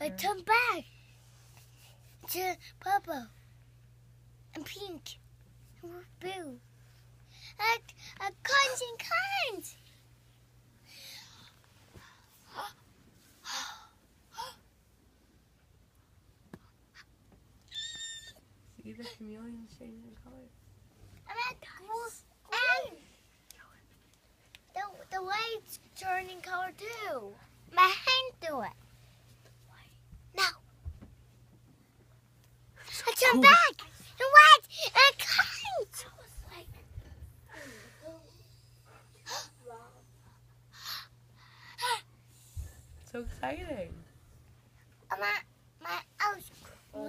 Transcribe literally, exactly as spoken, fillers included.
I turn back to purple and pink and blue. And, and kinds and kinds. See the chameleon changing color? And, and the, the light's turning color too. My hand do it. No. I turn cool. back. And what? And kinds. So exciting.